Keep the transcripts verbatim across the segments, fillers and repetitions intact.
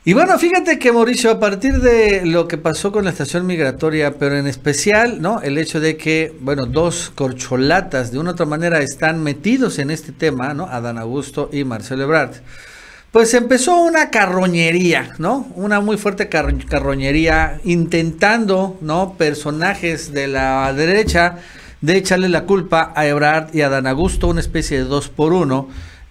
Y bueno, fíjate que Mauricio, a partir de lo que pasó con la estación migratoria, pero en especial, ¿no? El hecho de que, bueno, dos corcholatas de una u otra manera están metidos en este tema, ¿no? Adán Augusto y Marcelo Ebrard. Pues empezó una carroñería, ¿no? Una muy fuerte car carroñería intentando, ¿no? Personajes de la derecha de echarle la culpa a Ebrard y a Adán Augusto, una especie de dos por uno.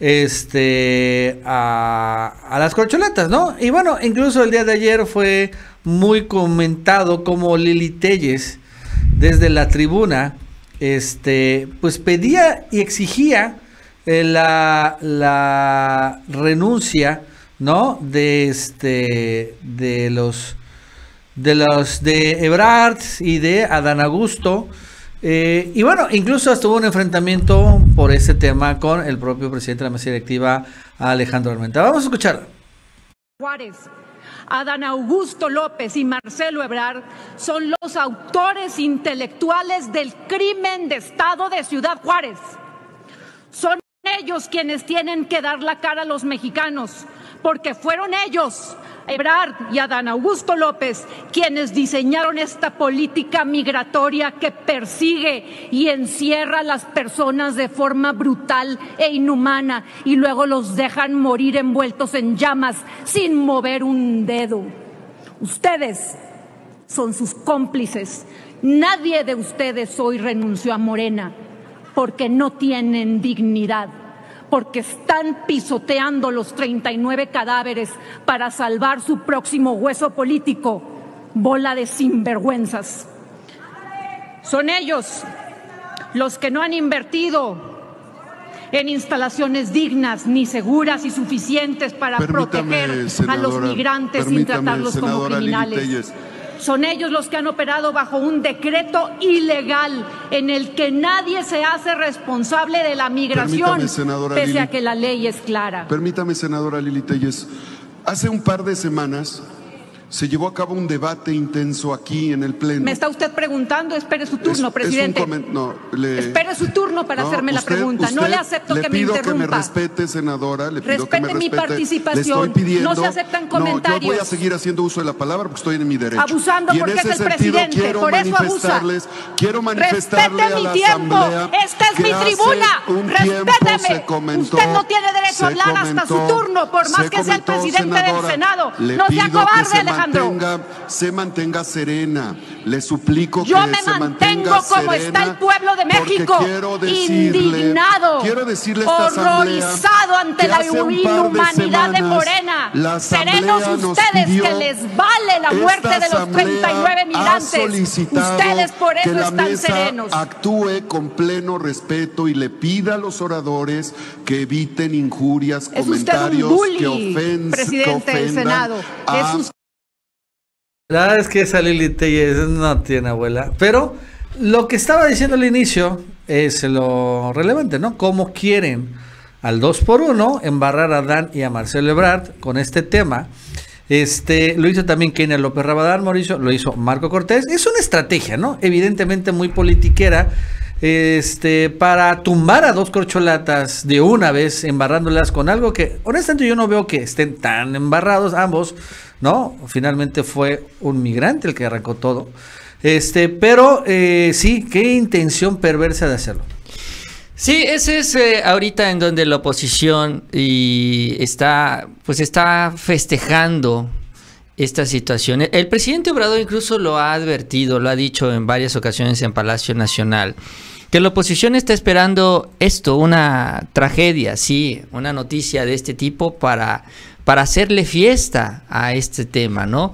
Este a, a las corcholatas, ¿no? Y bueno, incluso el día de ayer fue muy comentado como Lili Téllez desde la tribuna este pues pedía y exigía eh, la, la renuncia, ¿no? De este de los de los de Ebrard y de Adán Augusto. Eh, y bueno, incluso hasta hubo un enfrentamiento por este tema con el propio presidente de la mesa directiva, Alejandro Armenta. Vamos a escuchar. Juárez, Adán Augusto López y Marcelo Ebrard son los autores intelectuales del crimen de Estado de Ciudad Juárez. Son ellos quienes tienen que dar la cara a los mexicanos, porque fueron ellos, Ebrard y Adán Augusto López, quienes diseñaron esta política migratoria que persigue y encierra a las personas de forma brutal e inhumana y luego los dejan morir envueltos en llamas sin mover un dedo. Ustedes son sus cómplices. Nadie de ustedes hoy renunció a Morena porque no tienen dignidad, porque están pisoteando los treinta y nueve cadáveres para salvar su próximo hueso político, bola de sinvergüenzas. Son ellos los que no han invertido en instalaciones dignas, ni seguras y suficientes para Permítame, proteger senadora, a los migrantes sin tratarlos como criminales. Son ellos los que han operado bajo un decreto ilegal en el que nadie se hace responsable de la migración, pese Lili, a que la ley es clara. Permítame, senadora Lili Téllez. Hace un par de semanas se llevó a cabo un debate intenso aquí en el Pleno. ¿Me está usted preguntando? Espere su turno, es, presidente. Es un no, le, Espere su turno para no, hacerme usted, la pregunta. Usted, no le acepto le que me interrumpa. Le pido que me respete, senadora. Le pido respete que me mi respete. participación. Le estoy pidiendo, no se aceptan comentarios. No, yo voy a seguir haciendo uso de la palabra porque estoy en mi derecho. Abusando y en porque ese es el sentido, presidente. Quiero por eso abusa. Quiero manifestarle Respete a la mi tiempo. Asamblea Esta es mi tribuna. Respéteme. Comentó, usted no tiene derecho a hablar comentó, hasta su turno, por más que sea el presidente senadora, del Senado. Le no pido sea cobarde, que se Alejandro. Mantenga, se mantenga serena. Le suplico Yo que me se mantengo mantenga como serena, está el pueblo de México, quiero decirle, indignado, quiero decirle a esta horrorizado ante la inhumanidad de, de Morena. Seremos ustedes que les vale la muerte de los treinta y nueve migrantes. Ustedes por eso que la están mesa serenos. Actúe con pleno respeto y le pida a los oradores que eviten injurias, es comentarios usted un bully, que, ofens, presidente que del Senado. A... Es usted. La verdad es que esa Lili Téllez no tiene abuela, pero lo que estaba diciendo al inicio es lo relevante, ¿no? Cómo quieren al dos por uno embarrar a Adán y a Marcelo Ebrard con este tema. Este, lo hizo también Kenia López Rabadán, Mauricio, lo hizo Marco Cortés. Es una estrategia, ¿no? Evidentemente muy politiquera, este, para tumbar a dos corcholatas de una vez, embarrándolas con algo que, honestamente, yo no veo que estén tan embarrados ambos, ¿no? Finalmente fue un migrante el que arrancó todo. Este, pero eh, sí, qué intención perversa de hacerlo. Sí, ese es eh, ahorita en donde la oposición y está, pues está festejando esta situación. El presidente Obrador incluso lo ha advertido, lo ha dicho en varias ocasiones en Palacio Nacional, que la oposición está esperando esto, una tragedia, sí, una noticia de este tipo para, para hacerle fiesta a este tema, ¿no?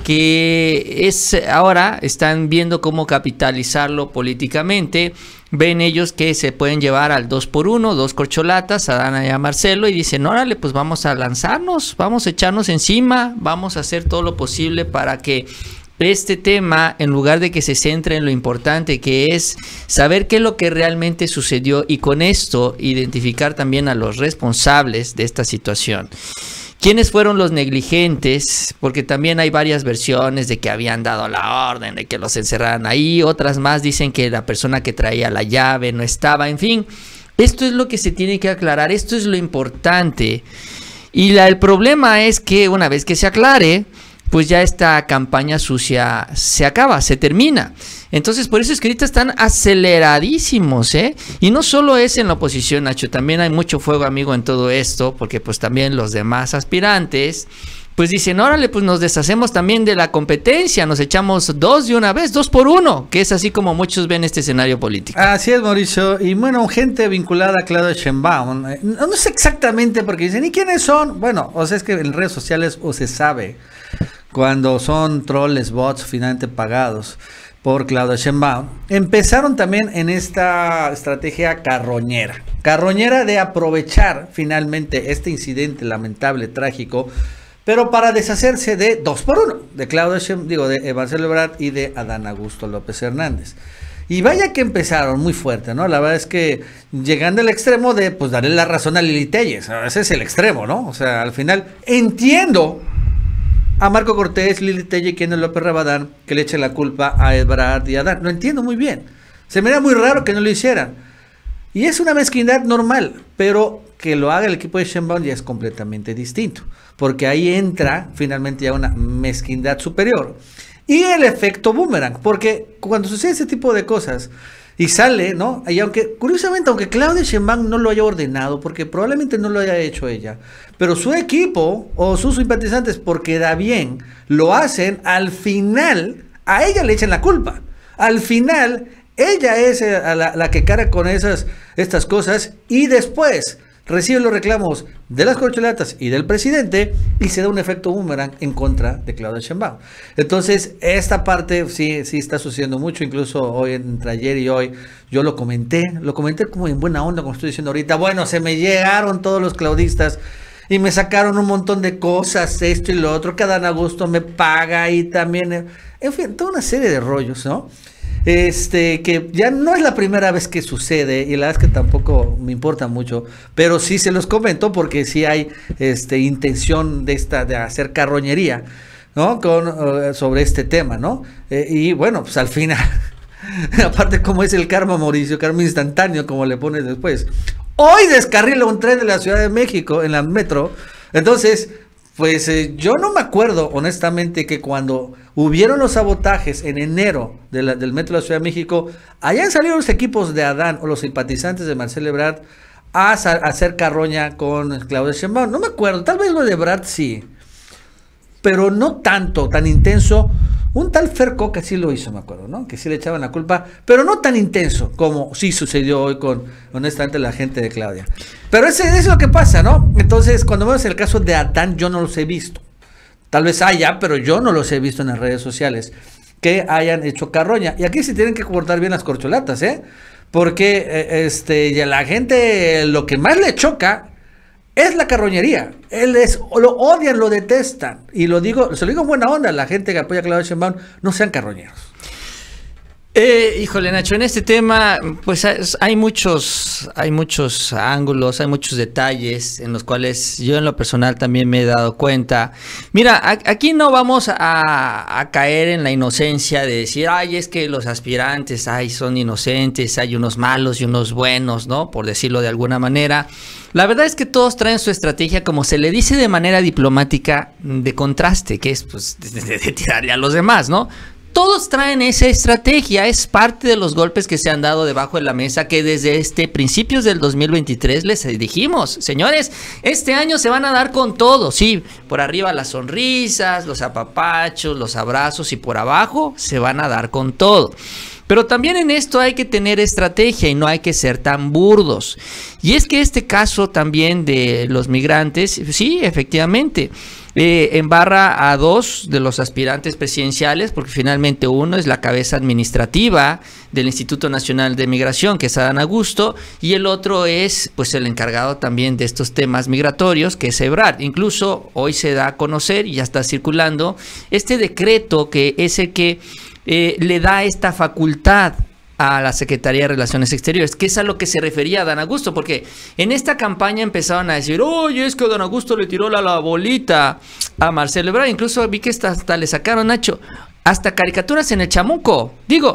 Que es ahora están viendo cómo capitalizarlo políticamente. Ven ellos que se pueden llevar al dos por uno, dos corcholatas, a Dana y a Marcelo, y dicen, órale, pues vamos a lanzarnos, vamos a echarnos encima, vamos a hacer todo lo posible para que este tema, en lugar de que se centre en lo importante que es saber qué es lo que realmente sucedió y con esto identificar también a los responsables de esta situación. ¿Quiénes fueron los negligentes? Porque también hay varias versiones de que habían dado la orden, de que los encerraran ahí. Otras más dicen que la persona que traía la llave no estaba. En fin, esto es lo que se tiene que aclarar. Esto es lo importante. Y la, el problema es que una vez que se aclare, pues ya esta campaña sucia se acaba, se termina. Entonces, por eso es que ahorita están aceleradísimos, ¿eh? Y no solo es en la oposición, Nacho, también hay mucho fuego amigo en todo esto, porque pues también los demás aspirantes, pues dicen, órale, pues nos deshacemos también de la competencia, nos echamos dos de una vez, dos por uno, que es así como muchos ven este escenario político. Así es, Mauricio. Y bueno, gente vinculada a Claudia Sheinbaum, eh, no, no sé exactamente porque dicen, ¿y quiénes son? Bueno, o sea, es que en redes sociales o se sabe cuando son troles, bots finalmente pagados por Claudia Sheinbaum. Empezaron también en esta estrategia carroñera, carroñera de aprovechar finalmente este incidente lamentable, trágico, pero para deshacerse de dos por uno, de Claudia Sheinbaum, digo, de Marcelo Ebrard y de Adán Augusto López Hernández. Y vaya que empezaron muy fuerte, ¿no? La verdad es que llegando al extremo de, pues, darle la razón a Lili Téllez. Ese es el extremo, ¿no? O sea, al final entiendo a Marco Cortés, Lili Téllez y Kenia López Rabadán que le echen la culpa a Ebrard y a Adán. Lo entiendo muy bien. Se me da muy raro que no lo hicieran. Y es una mezquindad normal, pero que lo haga el equipo de Sheinbaum ya es completamente distinto, porque ahí entra finalmente ya una mezquindad superior. Y el efecto boomerang, porque cuando sucede ese tipo de cosas y sale, ¿no? Y aunque, curiosamente, aunque Claudia Sheinbaum no lo haya ordenado, porque probablemente no lo haya hecho ella, pero su equipo o sus simpatizantes, porque da bien, lo hacen, al final a ella le echan la culpa. Al final ella es la, la que carga con esas estas cosas y después recibe los reclamos de las corcholatas y del presidente y se da un efecto boomerang en contra de Claudia Sheinbaum. Entonces, esta parte sí, sí está sucediendo mucho, incluso hoy, entre ayer y hoy, yo lo comenté, lo comenté como en buena onda, como estoy diciendo ahorita, bueno, se me llegaron todos los claudistas y me sacaron un montón de cosas, esto y lo otro, que Adán Augusto me paga y también, en fin, toda una serie de rollos, ¿no? Este, que ya no es la primera vez que sucede y la verdad es que tampoco me importa mucho, pero sí se los comento porque sí hay este, intención de esta de hacer carroñería, ¿no? Con, uh, sobre este tema, ¿no? Eh, y bueno, pues al final, aparte como es el karma, Mauricio, karma instantáneo, como le pones después. Hoy descarrila un tren de la Ciudad de México en la metro, entonces... Pues eh, yo no me acuerdo, honestamente, que cuando hubieron los sabotajes en enero de la, del Metro de la Ciudad de México, hayan salido los equipos de Adán o los simpatizantes de Marcelo Ebrard a, a hacer carroña con Claudia Sheinbaum. No me acuerdo, tal vez lo de Ebrard sí, pero no tanto, tan intenso. Un tal Ferco que sí lo hizo, me acuerdo, ¿no? Que sí le echaban la culpa, pero no tan intenso como sí sucedió hoy con, honestamente, la gente de Claudia. Pero ese, ese es lo que pasa, ¿no? Entonces, cuando vemos el caso de Adán, yo no los he visto. Tal vez haya, pero yo no los he visto en las redes sociales que hayan hecho carroña. Y aquí se tienen que cortar bien las corcholatas, ¿eh? Porque eh, este, la gente, lo que más le choca es la carroñería. Él es, lo odian, lo detestan. Y lo digo, se lo digo en buena onda, la gente que apoya a Claudia Sheinbaum, no sean carroñeros. Eh, híjole, Nacho, en este tema, pues hay muchos, hay muchos ángulos, hay muchos detalles en los cuales yo en lo personal también me he dado cuenta. Mira, a, aquí no vamos a, a caer en la inocencia de decir, ay, es que los aspirantes, ay, son inocentes, hay unos malos y unos buenos, ¿no? Por decirlo de alguna manera. La verdad es que todos traen su estrategia, como se le dice de manera diplomática, de contraste, que es pues de, de, de tirarle a los demás, ¿no? Todos traen esa estrategia, es parte de los golpes que se han dado debajo de la mesa, que desde este principios del dos mil veintitrés les dijimos, señores, este año se van a dar con todo, sí, por arriba las sonrisas, los apapachos, los abrazos y por abajo se van a dar con todo. Pero también en esto hay que tener estrategia y no hay que ser tan burdos. Y es que este caso también de los migrantes, sí, efectivamente, eh, embarra a dos de los aspirantes presidenciales, porque finalmente uno es la cabeza administrativa del Instituto Nacional de Migración, que es Adán Augusto, y el otro es pues el encargado también de estos temas migratorios, que es Ebrard. Incluso hoy se da a conocer, y ya está circulando, este decreto que es el que Eh, le da esta facultad a la Secretaría de Relaciones Exteriores, que es a lo que se refería Adán Augusto, porque en esta campaña empezaron a decir, oye, es que Adán Augusto le tiró la, la bolita a Marcelo Ebrard. Incluso vi que hasta, hasta le sacaron, Nacho, hasta caricaturas en el chamuco. Digo,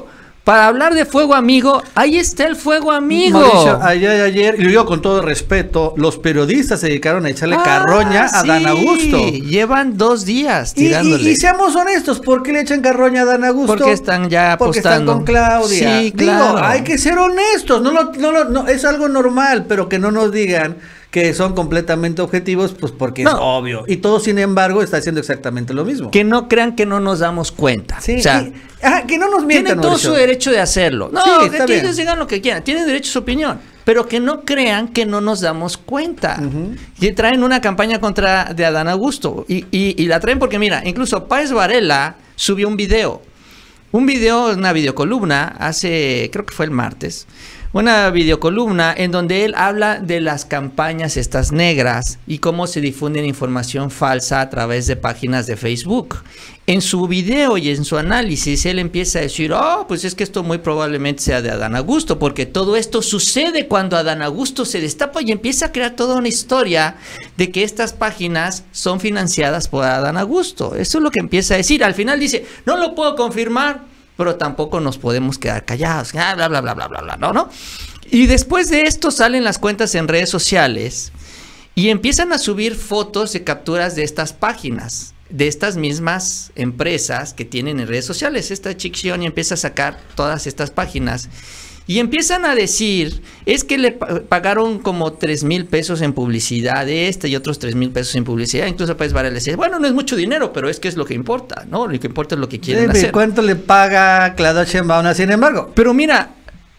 para hablar de fuego amigo, ahí está el fuego amigo. Mauricio, ayer, ayer, y lo digo con todo respeto, los periodistas se dedicaron a echarle ah, carroña a sí. Dan Augusto. Llevan dos días tirándole. Y, y, y seamos honestos, ¿por qué le echan carroña a Dan Augusto? Porque están ya apostando. Porque están con Claudia. Sí, claro. Digo, hay que ser honestos, no, lo, no, lo, no es algo normal, pero que no nos digan que son completamente objetivos, pues porque no. es obvio. Y todo, sin embargo, está haciendo exactamente lo mismo. Que no crean que no nos damos cuenta. Sí, o sea, y, ajá, que no nos mientan. Tienen todo su derecho de hacerlo. No, sí, que ellos digan lo que quieran. Tienen derecho a su opinión. Pero que no crean que no nos damos cuenta. Uh-huh. Y traen una campaña contra de Adán Augusto. Y, y, y la traen porque, mira, incluso Páez Varela subió un video. Un video, una videocolumna, hace, creo que fue el martes. Una videocolumna en donde él habla de las campañas estas negras y cómo se difunden información falsa a través de páginas de Facebook. En su video y en su análisis él empieza a decir, oh, pues es que esto muy probablemente sea de Adán Augusto, porque todo esto sucede cuando Adán Augusto se destapa y empieza a crear toda una historia de que estas páginas son financiadas por Adán Augusto. Eso es lo que empieza a decir. Al final dice, no lo puedo confirmar, pero tampoco nos podemos quedar callados, bla, bla, bla, bla, bla, bla, ¿no? ¿no? Y después de esto salen las cuentas en redes sociales y empiezan a subir fotos de capturas de estas páginas, de estas mismas empresas que tienen en redes sociales. Esta Chicxioni empieza a sacar todas estas páginas y empiezan a decir, es que le pagaron como tres mil pesos en publicidad de esta y otros tres mil pesos en publicidad. Incluso Páez Varela decía, bueno, no es mucho dinero, pero es que es lo que importa, ¿no? Lo que importa es lo que quieren sí, hacer. ¿Cuánto le paga Claudia Sheinbaum, sin embargo? Pero mira,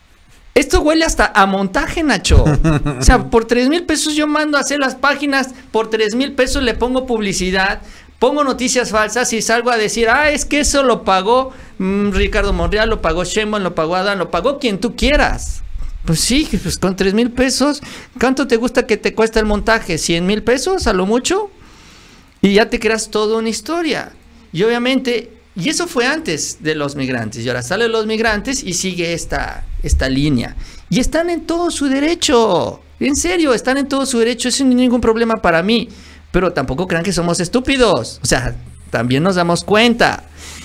esto huele hasta a montaje, Nacho. O sea, por tres mil pesos yo mando a hacer las páginas, por tres mil pesos le pongo publicidad, pongo noticias falsas y salgo a decir, ah, es que eso lo pagó mmm, Ricardo Monreal, lo pagó Sheinbaum, lo pagó Adán, lo pagó quien tú quieras. Pues sí, pues con tres mil pesos, ¿cuánto te gusta que te cuesta el montaje? ¿cien mil pesos a lo mucho? Y ya te creas toda una historia. Y obviamente, y eso fue antes de los migrantes, y ahora salen los migrantes y sigue esta, esta línea. Y están en todo su derecho, en serio, están en todo su derecho, eso no es ningún problema para mí. Pero tampoco crean que somos estúpidos, o sea, también nos damos cuenta.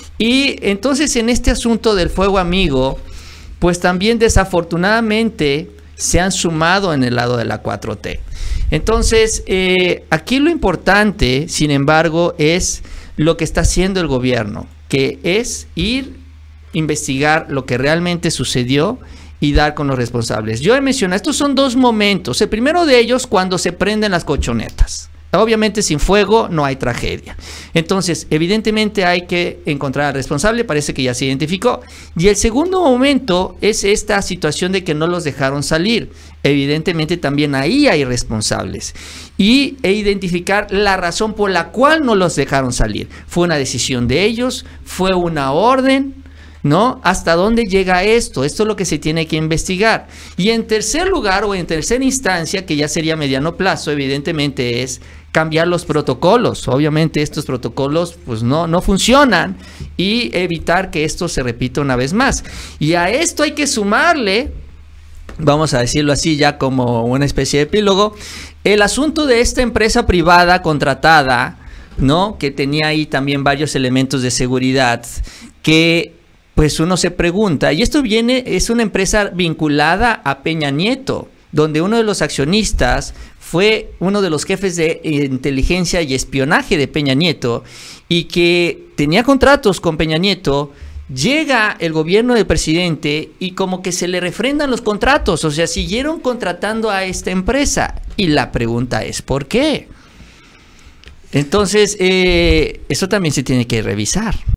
Y entonces en este asunto del fuego amigo, pues también desafortunadamente se han sumado en el lado de la cuatro T. Entonces, eh, aquí lo importante, sin embargo, es lo que está haciendo el gobierno, que es ir, investigar lo que realmente sucedió y dar con los responsables. Yo he mencionado, estos son dos momentos. El primero de ellos, cuando se prenden las colchonetas. Obviamente sin fuego no hay tragedia. Entonces, evidentemente hay que encontrar al responsable, parece que ya se identificó. Y el segundo momento es esta situación de que no los dejaron salir. Evidentemente también ahí hay responsables. Y e identificar la razón por la cual no los dejaron salir. ¿Fue una decisión de ellos? ¿Fue una orden? ¿No? ¿Hasta dónde llega esto? Esto es lo que se tiene que investigar. Y en tercer lugar o en tercera instancia, que ya sería mediano plazo, evidentemente es cambiar los protocolos. Obviamente estos protocolos pues no, no funcionan y evitar que esto se repita una vez más. Y a esto hay que sumarle, vamos a decirlo así ya como una especie de epílogo, el asunto de esta empresa privada contratada, ¿no? Que tenía ahí también varios elementos de seguridad que pues uno se pregunta, y esto viene, es una empresa vinculada a Peña Nieto, donde uno de los accionistas fue uno de los jefes de inteligencia y espionaje de Peña Nieto, y que tenía contratos con Peña Nieto. Llega el gobierno del presidente y como que se le refrendan los contratos, o sea, siguieron contratando a esta empresa, y la pregunta es, ¿por qué? Entonces, eh, eso también se tiene que revisar.